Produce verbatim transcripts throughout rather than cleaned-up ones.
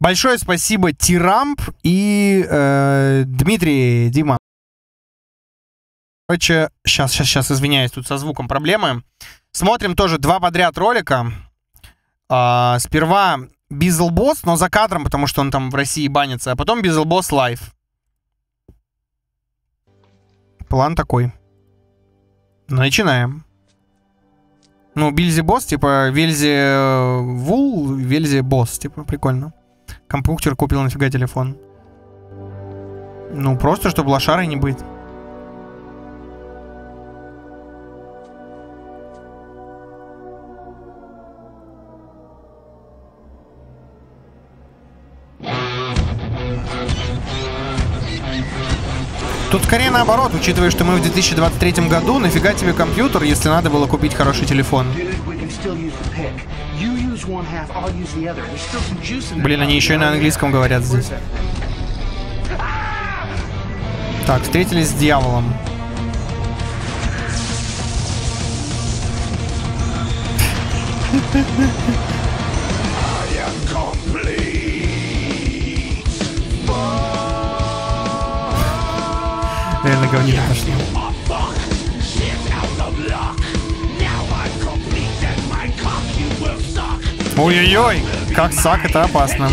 Большое спасибо Тирамп и э, Дмитрий, Дима. Короче, сейчас, сейчас, сейчас, извиняюсь, тут со звуком проблемы. Смотрим тоже два подряд ролика. А, сперва Bizzle Boss, но за кадром, потому что он там в России банится, а потом Bizzle Boss Live. План такой. Начинаем. Ну, Бильзи Босс, типа, Вельзи Вул, Вельзи Босс, типа, прикольно. Компьютер купил, нафига телефон. Ну, просто, чтобы лошарой не быть. Тут скорее наоборот, учитывая, что мы в две тысячи двадцать третьем году, нафига тебе компьютер, если надо было купить хороший телефон? Блин, они еще и на английском говорят здесь. Так, встретились с дьяволом. Реально говнина пошли. Ой-ой-ой, как сак, это опасно.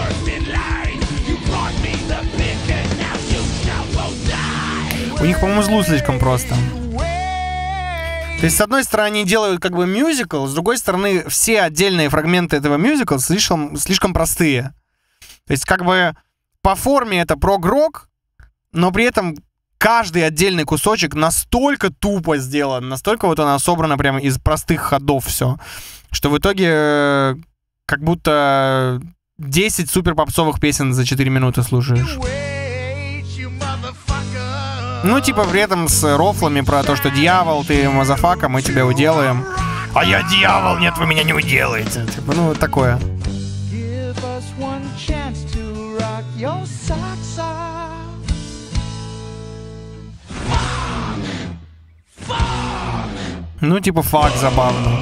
У них, по-моему, злу слишком просто. То есть, с одной стороны, они делают как бы мюзикл, с другой стороны, все отдельные фрагменты этого мюзикла слишком, слишком простые. То есть, как бы, по форме это прог-рок, но при этом каждый отдельный кусочек настолько тупо сделан, настолько вот она собрана прямо из простых ходов все, что в итоге как будто десять супер попсовых песен за четыре минуты слушаешь. Ну, типа, при этом с рофлами про то, что дьявол, ты мазафака, мы тебя уделаем. А я дьявол, нет, вы меня не уделаете. Типа, ну, вот такое. Ну, типа, фак забавно.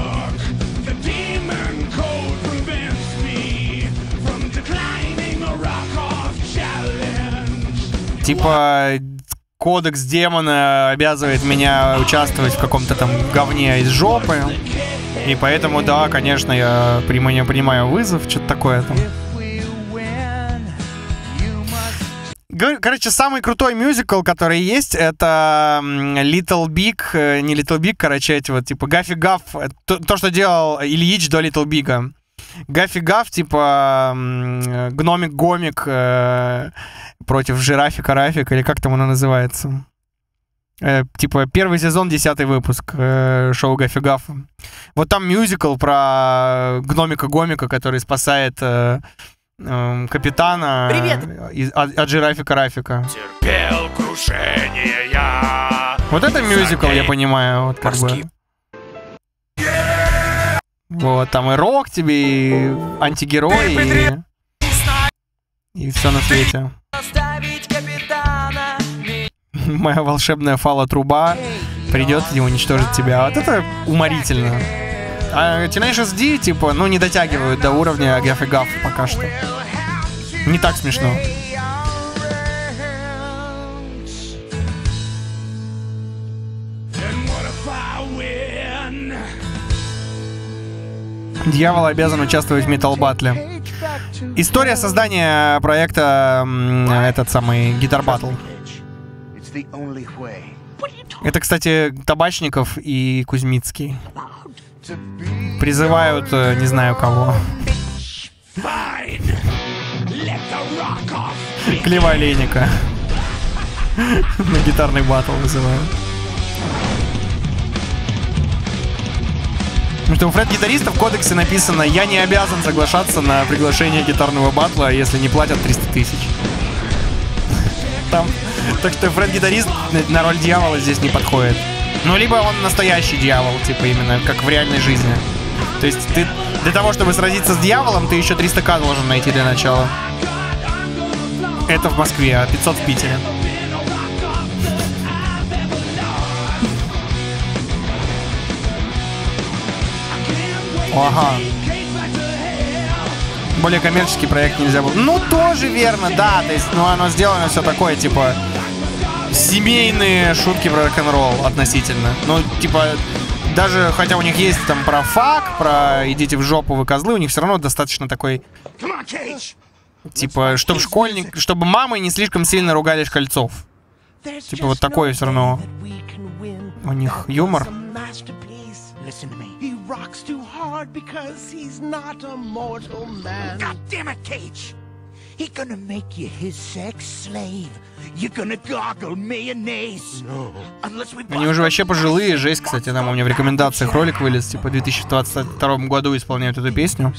Типа, кодекс демона обязывает меня участвовать в каком-то там говне из жопы. И поэтому, да, конечно, я принимаю, принимаю вызов, что-то такое там. Короче, самый крутой мюзикл, который есть, это Little Big, не Little Big, короче, эти вот, типа, Гаффи Гаф, то, то, что делал Ильич до Little Big'а. Гаффи Гаф, типа, гномик-гомик э, против жирафика Рафик, или как там оно называется. Э, типа, первый сезон, десятый выпуск э, шоу Гаффи Гафа. Вот там мюзикл про гномика-гомика, который спасает... Э, капитана из, от, от жирафика Рафика. Терпел крушение я. Вот это мюзикл, я понимаю, вот как бы. Вот, там и рок тебе, и антигерой, и, и все на свете. Моя волшебная фала-труба придет и уничтожит тебя. Вот это уморительно. А Tenacious D, типа, ну, не дотягивают до уровня Гаффи Гаф пока что. Не так смешно. Дьявол обязан участвовать в Metal Battle. История создания проекта, этот самый Guitar Battle. Это, кстати, Табачников и Кузьмицкий. Призывают, не знаю кого. Клева Олейника. На гитарный баттл вызывают. Потому что у фред-гитариста в кодексе написано: я не обязан соглашаться на приглашение гитарного баттла, если не платят триста тысяч. Там. Так что фред-гитарист на роль дьявола здесь не подходит. Ну, либо он настоящий дьявол, типа именно, как в реальной жизни. То есть ты для того, чтобы сразиться с дьяволом, ты еще триста тысяч должен найти для начала. Это в Москве, а пятьсот в Питере. Ага. более коммерческий проект нельзя было. Ну, тоже верно, да. То есть, ну, оно сделано все такое, типа, семейные шутки про рок-н-ролл относительно. Ну, типа, даже, хотя у них есть там про фак, про идите в жопу, вы козлы, у них все равно достаточно такой, типа, чтобы школьник, чтобы мамы не слишком сильно ругали Шкальцов. Типа, вот такое все равно у них юмор. He gonna make you his sex slave. You're gonna gargle mayonnaise. No. Они уже вообще пожилые, жесть, кстати, там у меня в рекомендациях ролик вылез, типа в две тысячи двадцать втором году исполняют эту песню.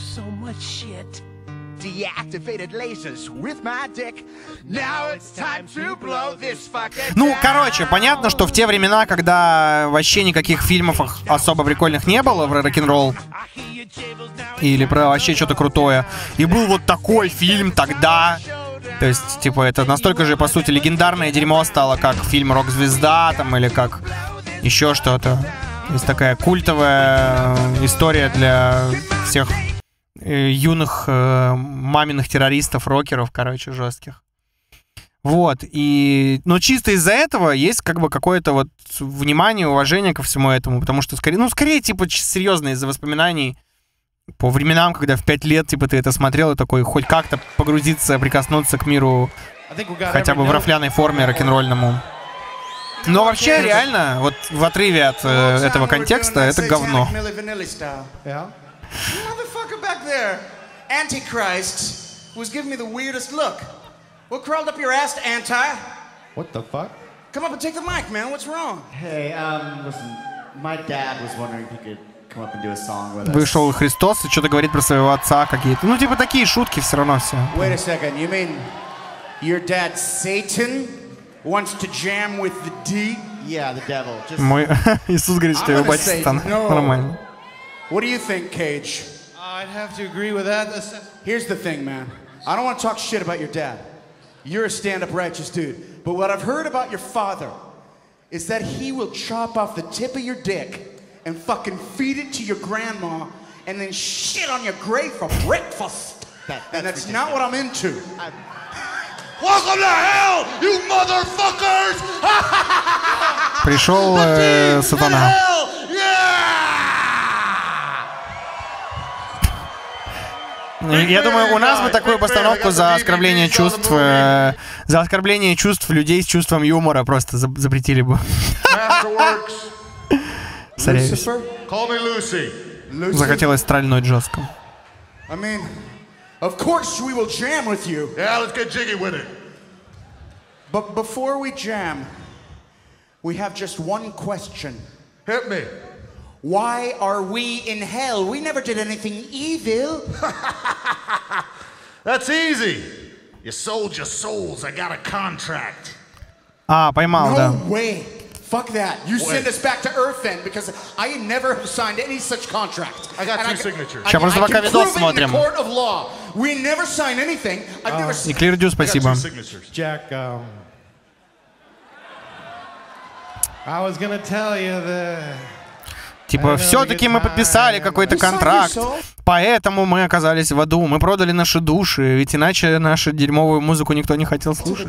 Ну, короче, понятно, что в те времена, когда вообще никаких фильмов особо прикольных не было про рок-н-ролл или про вообще что-то крутое, и был вот такой фильм тогда. То есть, типа, это настолько же, по сути, легендарное дерьмо стало, как фильм «Рок-звезда», там, или как еще что-то. Есть такая культовая история для всех э, юных э, маминых террористов, рокеров, короче, жестких. Вот, и... Но чисто из-за этого есть, как бы, какое-то вот внимание, уважение ко всему этому, потому что, скорее, ну, скорее, типа, серьезно, из-за воспоминаний по временам, когда в пять лет, типа, ты это смотрел, и такой хоть как-то погрузиться, прикоснуться к миру хотя бы в рафляной форме рок-н-ролльному. Но вообще, реально, вот в отрыве от э, этого контекста, это говно. Вышел Христос и что-то говорит про своего отца какие-то. Ну, типа такие шутки все равно все. Wait a second, you mean your dad Satan wants to jam with the D? Yeah, the devil. Just... Мой Иисус говорит, что его батя Сатана. Нормально. What do you think, Cage? I'd have to agree with that. Here's the thing, man. I don't want to talk shit about your dad. You're a stand-up righteous dude. But what I've heard about your father is that he will chop off the tip of your dick and fucking feed it to your grandma and then shit on your grave for breakfast. That, that's and that's ridiculous. Not what I'm into. I... Welcome to hell, you motherfuckers! Пришел э, сатана. Я думаю, у нас бы такую постановку за оскорбление чувств, э, за оскорбление чувств людей с чувством юмора просто за запретили бы. Захотелось стрельнуть жестко. I mean, of course we will jam with you. Yeah, let's get jiggy with it. But before we jam, we have just one question. Hit me. Why are we in hell? We never did anything evil. That's easy. You sold your souls. I got a contract. А, поймал, да. No way. Fuck that. You send us back to Earth then, because I never have signed any such contract. I got two signatures. Сейчас просто пока видос смотрим. We never signed anything. I've never И Клирдю спасибо. Jack, um, I was gonna tell you the... Типа, все-таки мы подписали какой-то контракт, поэтому мы оказались в аду. Мы продали наши души, ведь иначе нашу дерьмовую музыку никто не хотел слушать.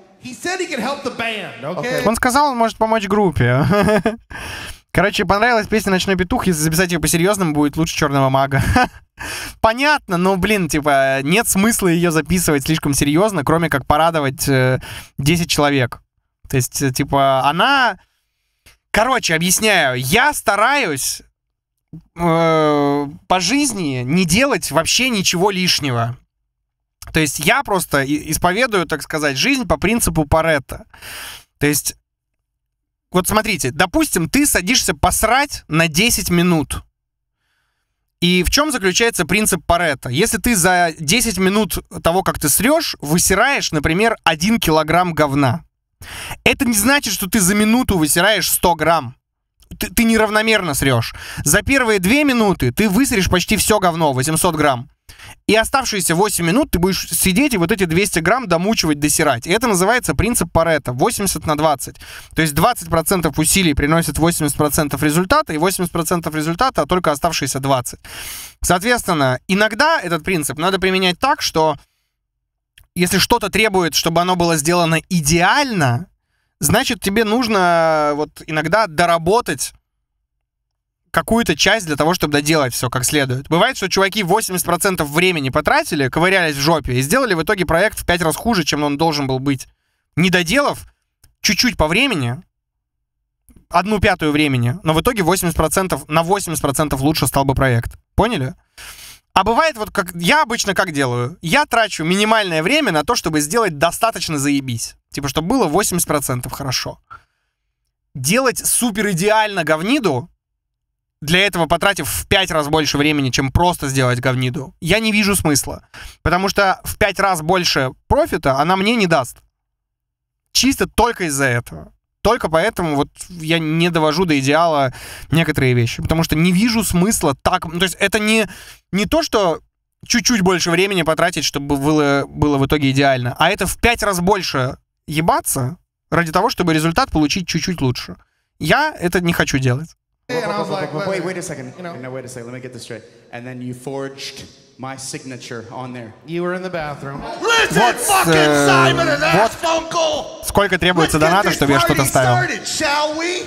Он сказал, он может помочь группе. Короче, понравилась песня «Ночной петух». Если записать ее по-серьезному, будет лучше «Черного мага». Понятно, но, блин, типа, нет смысла ее записывать слишком серьезно, кроме как порадовать э, десять человек. То есть, типа, она... Короче, объясняю. Я стараюсь э, по жизни не делать вообще ничего лишнего. То есть я просто исповедую, так сказать, жизнь по принципу Паретто. То есть, вот смотрите, допустим, ты садишься посрать на десять минут. И в чем заключается принцип Паретто? Если ты за десять минут того, как ты срешь, высираешь, например, один килограмм говна. Это не значит, что ты за минуту высираешь сто грамм. Ты, ты неравномерно срешь. За первые две минуты ты высрешь почти все говно, восемьсот грамм. И оставшиеся восемь минут ты будешь сидеть и вот эти двести грамм домучивать, досирать. И это называется принцип Парето. восемьдесят на двадцать. То есть двадцать процентов усилий приносит восемьдесят процентов результата, и восемьдесят процентов результата, а только оставшиеся двадцать. Соответственно, иногда этот принцип надо применять так, что если что-то требует, чтобы оно было сделано идеально, значит, тебе нужно вот иногда доработать какую-то часть для того, чтобы доделать все как следует. Бывает, что чуваки восемьдесят процентов времени потратили, ковырялись в жопе и сделали в итоге проект в пять раз хуже, чем он должен был быть. Не доделав чуть-чуть по времени, одну пятую времени, но в итоге восемьдесят процентов, на восемьдесят процентов лучше стал бы проект. Поняли? А бывает, вот как я обычно как делаю? Я трачу минимальное время на то, чтобы сделать достаточно заебись. Типа, чтобы было восемьдесят процентов хорошо. Делать супер идеально говниду, для этого потратив в пять раз больше времени, чем просто сделать говниду, я не вижу смысла. Потому что в пять раз больше профита она мне не даст. Чисто только из-за этого. Только поэтому вот я не довожу до идеала некоторые вещи. Потому что не вижу смысла так... То есть это не, не то, что чуть-чуть больше времени потратить, чтобы было, было в итоге идеально, а это в пять раз больше ебаться ради того, чтобы результат получить чуть-чуть лучше. Я это не хочу делать. And I was like, wait, wait a second. You know, no, wait a second. Let me get this straight. And then you forged my signature on there. You were in the bathroom. Listen, Вот, fucking э, Simon and вот Garfunkel! сколько требуется Let's get доната, this чтобы я что-то party ставил. started, shall we?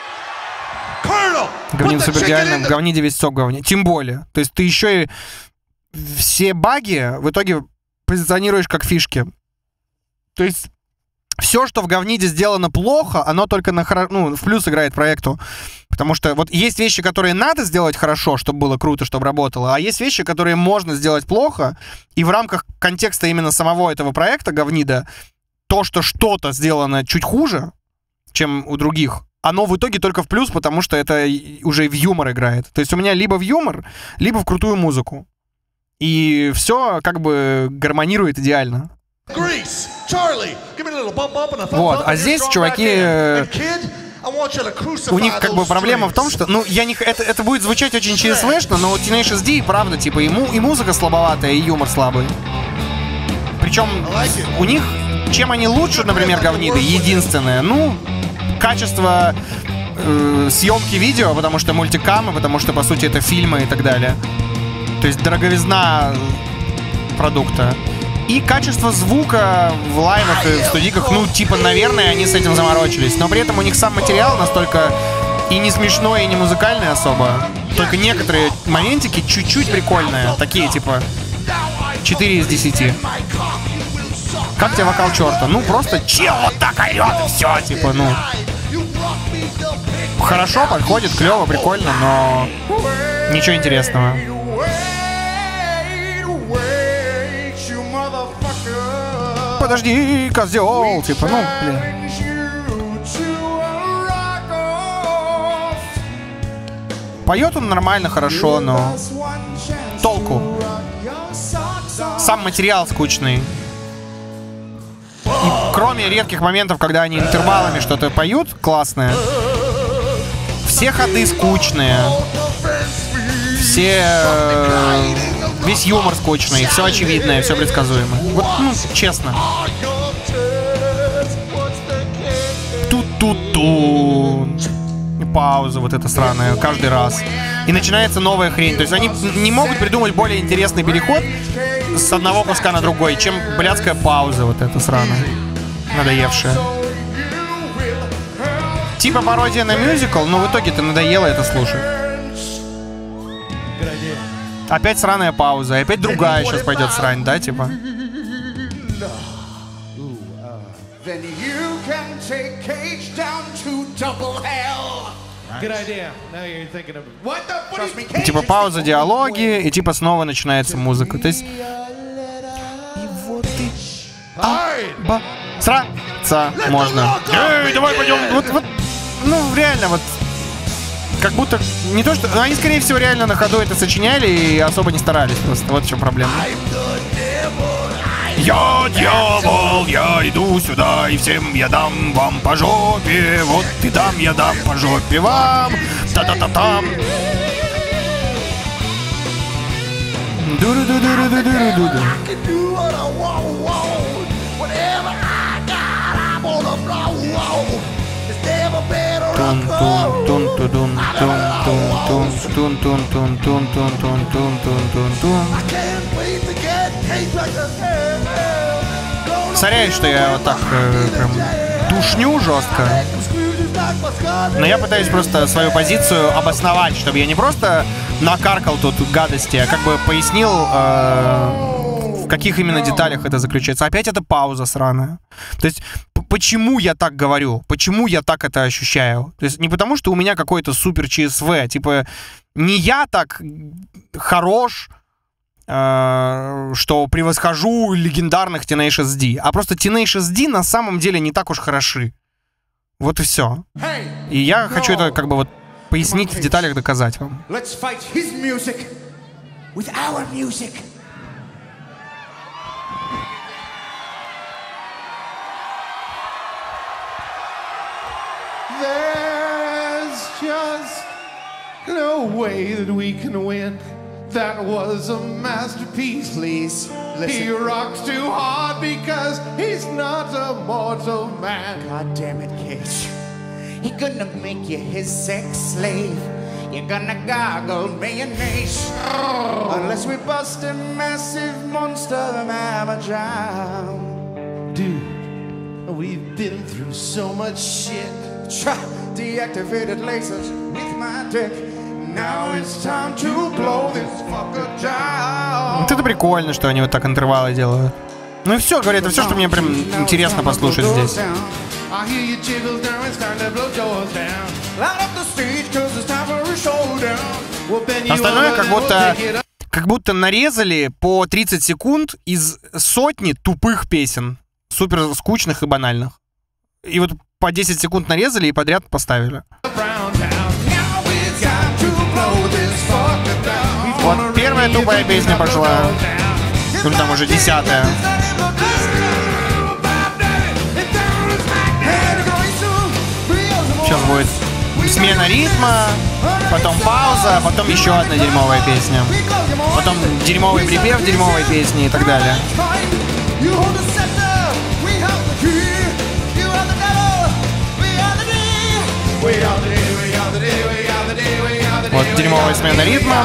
Colonel, Говнин put the супер chicken идеально, in в the- говниде весь сок в говне. Тем более. То есть ты еще и все баги в итоге позиционируешь как фишки. То есть все, что в говниде сделано плохо, оно только на хоро... ну, в плюс играет проекту. Потому что вот есть вещи, которые надо сделать хорошо, чтобы было круто, чтобы работало, а есть вещи, которые можно сделать плохо, и в рамках контекста именно самого этого проекта говнида то, что что-то сделано чуть хуже, чем у других, оно в итоге только в плюс, потому что это уже в юмор играет. То есть у меня либо в юмор, либо в крутую музыку. И все как бы гармонирует идеально. Grease, Charlie, give me a little bump up and a thumb Вот, up, а and здесь you're strong чуваки, back in. э, And kid, I want you to crucify У них как бы those проблема в том, strings. что, ну, я не, это, это будет звучать очень ЧСВшно, но вот Teenage эс ди, правда, типа, ему и музыка слабоватая, и юмор слабый. Причем у них, чем они лучше, например, говниды, единственное, ну, качество э, съемки видео, потому что мультикамы, потому что, по сути, это фильмы и так далее. То есть дороговизна продукта. И качество звука в лайвах и в студийках, ну, типа, наверное, они с этим заморочились. Но при этом у них сам материал настолько и не смешной, и не музыкальный особо. Только некоторые моментики чуть-чуть прикольные. Такие, типа, четыре из десяти. Как тебе вокал черта? Ну, просто чел вот так орет, и все, типа, ну. Хорошо, подходит, клево, прикольно, но ничего интересного. Подожди, козел, типа, ну, блин. Поет он нормально, хорошо, но толку. Сам материал скучный. И кроме редких моментов, когда они интервалами что-то поют классное, все ходы скучные. Все... э, Весь юмор скучный, все очевидное, все предсказуемое. Вот, ну, честно. Ту-ту-ту. Пауза вот эта сраная, каждый раз. И начинается новая хрень. То есть они не могут придумать более интересный переход с одного куска на другой, чем блядская пауза вот эта сраная. Надоевшая. Типа пародия на мюзикл, но в итоге-то надоело это слушать. Опять сраная пауза, и опять другая сейчас пойдет срань, да, типа? Then you can take Cage down to double hell. Good idea. Now you're thinking of What the? What Trust do you me. mean? И, типа диалоги, диалоги, и типа снова начинается музыка. То есть... Ба... Сраться можно. Эй, давай пойдем. Вот, вот, ну, реально, вот... Как будто... Не то, что... Они, скорее всего, реально на ходу это сочиняли и особо не старались просто. Вот в чем проблема. Я дьявол, я иду сюда, и всем я дам вам по жопе. Вот и дам, я дам по жопе вам. Та-та-та-там. Ду-ду-ду-ду-ду-ду-ду-ду. Соряюсь, что я вот так э, прям душню жестко. Но я пытаюсь просто свою позицию обосновать, чтобы я не просто накаркал тут гадости, а как бы пояснил, э, в каких именно деталях это заключается. Опять это пауза сраная. То есть, почему я так говорю? Почему я так это ощущаю? То есть, не потому, что у меня какой-то супер ЧСВ. Типа, не я так хорош, э, что превосхожу легендарных Tenacious D, а просто Tenacious D на самом деле не так уж хороши. Вот и все. И я хочу это как бы вот пояснить в деталях, доказать вам. Let's fight his music with our music. There's just no way that we can win. That was a masterpiece. Please, listen. He rocks too hard because he's not a mortal man. God damn it, Cage. He gonna make you his sex slave. You're gonna gargle mayonnaise. Oh. Unless we bust a massive monster mamma drown. Dude, we've been through so much shit. Try deactivated lasers with my dick. Now it's time to blow this fucker down. Вот это прикольно, что они вот так интервалы делают. Ну и все, говорю, это все, что мне прям интересно послушать здесь. Остальное как будто, как будто нарезали по тридцать секунд из сотни тупых песен, супер скучных и банальных. И вот по десять секунд нарезали и подряд поставили. Вот первая тупая песня пошла. Или там уже десятая. Сейчас будет смена ритма, потом пауза, потом еще одна дерьмовая песня. Потом дерьмовый припев дерьмовой песни и так далее. Вот дерьмовая смена ритма.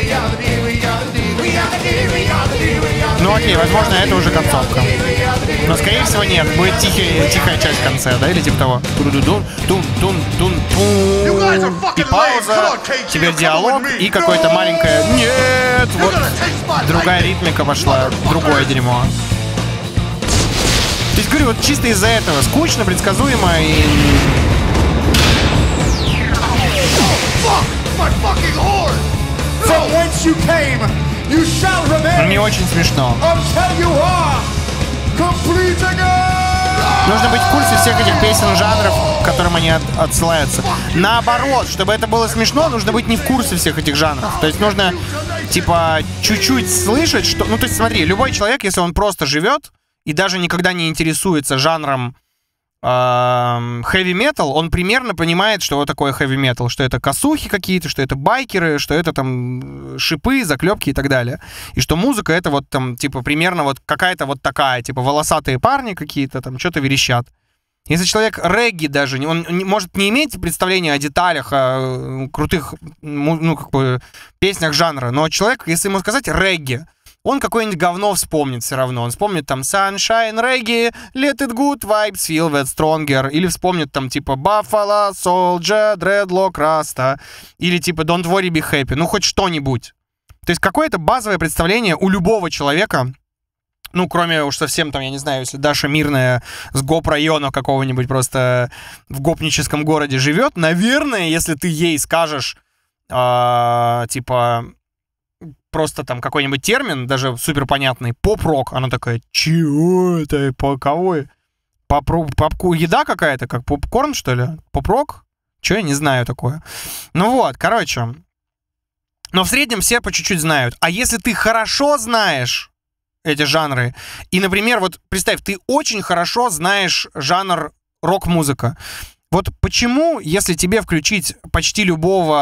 Ну окей, возможно, это уже концовка. Но, скорее всего, нет. Будет тихий, тихая часть в конце, да? Или типа того. И пауза, теперь диалог и какое-то маленькое «нет». Вот другая ритмика пошла, другое дерьмо. То есть, говорю, вот чисто из-за этого скучно, предсказуемо и... Не очень смешно. Нужно быть в курсе всех этих песен, жанров, к которым они от, отсылаются. Наоборот, чтобы это было смешно, нужно быть не в курсе всех этих жанров. То есть нужно, типа, чуть-чуть слышать, что... Ну, то есть смотри, любой человек, если он просто живет и даже никогда не интересуется жанром хэви-метал, он примерно понимает, что вот такое хэви-метал, что это косухи какие-то, что это байкеры, что это там шипы, заклепки и так далее. И что музыка это вот там, типа, примерно вот какая-то вот такая, типа, волосатые парни какие-то там, что-то верещат. Если человек регги даже, он не, может не иметь представления о деталях, о крутых, ну, как бы, песнях жанра, но человек, если ему сказать регги, он какое-нибудь говно вспомнит все равно. Он вспомнит там Sunshine Reggae, Let It Good Vibes, Feel That Stronger. Или вспомнит там типа Buffalo Soldier, Dreadlock Rasta. Или типа Don't Worry Be Happy. Ну хоть что-нибудь. То есть какое-то базовое представление у любого человека, ну кроме уж совсем там, я не знаю, если Даша Мирная с гоп-района какого-нибудь просто в гопническом городе живет, наверное, если ты ей скажешь э, типа... просто там какой-нибудь термин, даже супер понятный, поп-рок, она такая, чего это, по кого? Попку, еда какая-то, как попкорн, что ли? Поп-рок? Че, я не знаю такое. Ну вот, короче. Но в среднем все по чуть-чуть знают. А если ты хорошо знаешь эти жанры, и, например, вот представь, ты очень хорошо знаешь жанр рок-музыка. Вот почему, если тебе включить почти любого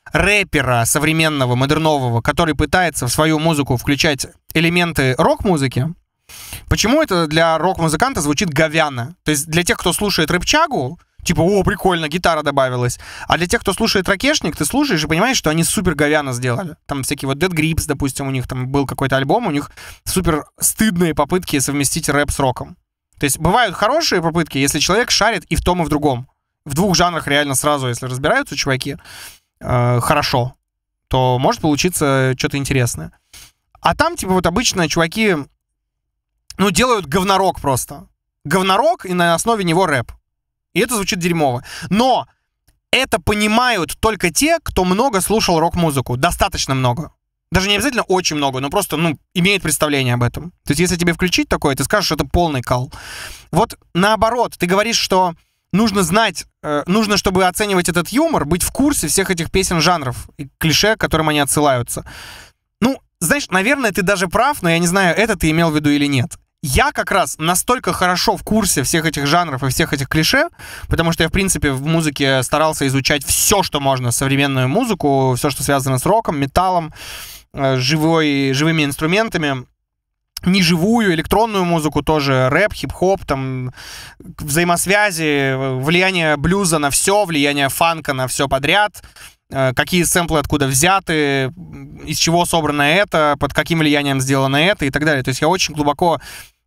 рэпера современного, модернового, который пытается в свою музыку включать элементы рок-музыки, почему это для рок-музыканта звучит говяно? То есть для тех, кто слушает рэпчагу, типа, о, прикольно, гитара добавилась. А для тех, кто слушает ракешник, ты слушаешь и понимаешь, что они супер говяно сделали. Там всякие вот Dead Grips, допустим, у них там был какой-то альбом, у них супер стыдные попытки совместить рэп с роком. То есть бывают хорошие попытки, если человек шарит и в том, и в другом. В двух жанрах реально сразу, если разбираются чуваки, э, хорошо, то может получиться что-то интересное. А там, типа, вот обычно чуваки, ну, делают говнорок просто. Говнорок, и на основе него рэп. И это звучит дерьмово. Но это понимают только те, кто много слушал рок-музыку. Достаточно много. Даже не обязательно очень много, но просто, ну, имеет представление об этом. То есть если тебе включить такое, ты скажешь, что это полный кал. Вот наоборот, ты говоришь, что нужно знать, э, нужно, чтобы оценивать этот юмор, быть в курсе всех этих песен, жанров и клише, к которым они отсылаются. Ну, знаешь, наверное, ты даже прав, но я не знаю, это ты имел в виду или нет. Я как раз настолько хорошо в курсе всех этих жанров и всех этих клише, потому что я, в принципе, в музыке старался изучать все, что можно, современную музыку, все, что связано с роком, металлом, живой, живыми инструментами, неживую, электронную музыку тоже, рэп, хип-хоп, там, взаимосвязи, влияние блюза на все, влияние фанка на все подряд, какие сэмплы откуда взяты, из чего собрано это, под каким влиянием сделано это и так далее. То есть я очень глубоко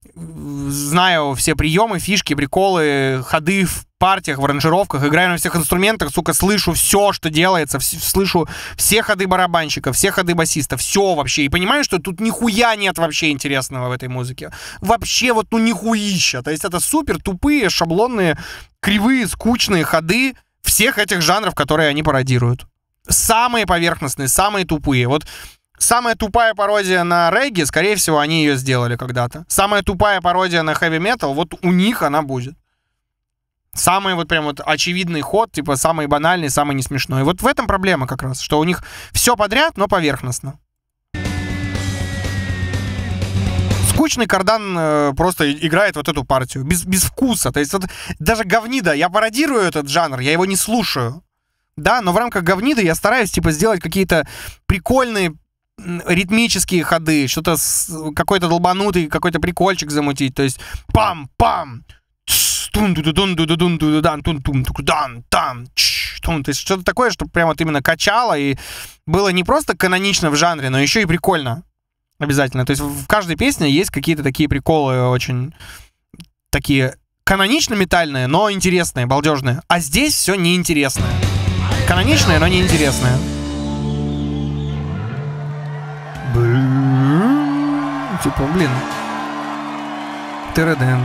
знаю все приемы, фишки, приколы, ходы в партиях, в аранжировках, играю на всех инструментах, сука, слышу все, что делается, вс- слышу все ходы барабанщика, все ходы басиста, все вообще, и понимаю, что тут нихуя нет вообще интересного в этой музыке. Вообще вот, ну, нихуища. То есть это супер тупые, шаблонные, кривые, скучные ходы всех этих жанров, которые они пародируют. Самые поверхностные, самые тупые. Вот самая тупая пародия на регги, скорее всего, они ее сделали когда-то. Самая тупая пародия на хэви-метал, вот у них она будет. Самый вот прям вот очевидный ход, типа самый банальный, самый несмешной. Вот в этом проблема как раз, что у них все подряд, но поверхностно. Скучный Кардан э, просто играет вот эту партию, без, без вкуса. То есть вот, даже говнида, я пародирую этот жанр, я его не слушаю. Да, но в рамках говниды я стараюсь типа сделать какие-то прикольные ритмические ходы, что-то с, какой-то долбанутый, какой-то прикольчик замутить. То есть пам-пам, то есть что-то такое, чтобы прямо вот именно качало и было не просто канонично в жанре, но еще и прикольно. Обязательно. То есть в каждой песне есть какие-то такие приколы очень такие канонично-метальные, но интересные, балдежные. А здесь все неинтересное. Каноничное, но неинтересное. Блин. Типа, блин. Тереден.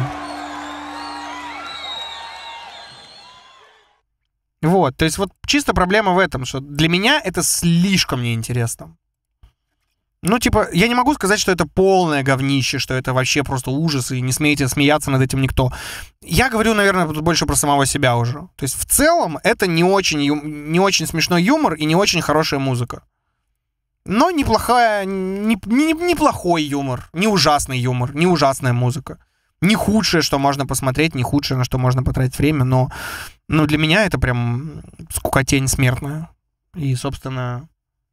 Вот, то есть вот чисто проблема в этом, что для меня это слишком неинтересно. Ну, типа, я не могу сказать, что это полное говнище, что это вообще просто ужас, и не смейте смеяться над этим никто. Я говорю, наверное, тут больше про самого себя уже. То есть в целом это не очень, не очень смешной юмор и не очень хорошая музыка. Но неплохая, не, не, неплохой юмор, не ужасный юмор, не ужасная музыка. Не худшее, что можно посмотреть, не худшее, на что можно потратить время, но, но для меня это прям скукотень смертная. И, собственно...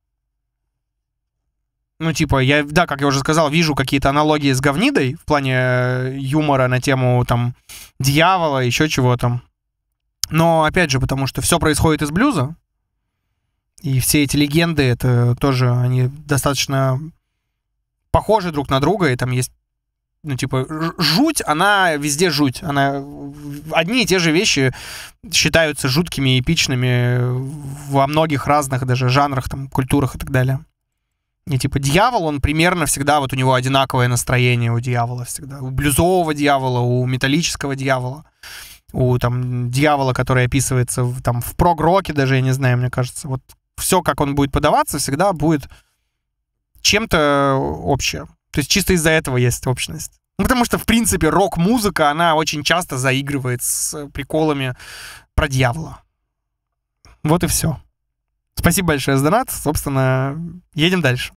Ну, типа, я, да, как я уже сказал, вижу какие-то аналогии с говнидой в плане юмора на тему, там, дьявола, еще чего-то. Но, опять же, потому что все происходит из блюза, и все эти легенды, это тоже, они достаточно похожи друг на друга, и там есть, ну, типа, жуть, она везде жуть. Она... Одни и те же вещи считаются жуткими, эпичными во многих разных даже жанрах, там, культурах и так далее. И типа дьявол, он примерно всегда, вот у него одинаковое настроение у дьявола всегда. У блюзового дьявола, у металлического дьявола, у там дьявола, который описывается в, там, в прог-роке даже, я не знаю, мне кажется. Вот все, как он будет подаваться, всегда будет чем-то общее. То есть чисто из-за этого есть общность. Ну, потому что, в принципе, рок-музыка, она очень часто заигрывает с приколами про дьявола. Вот и все. Спасибо большое за донат. Собственно, едем дальше.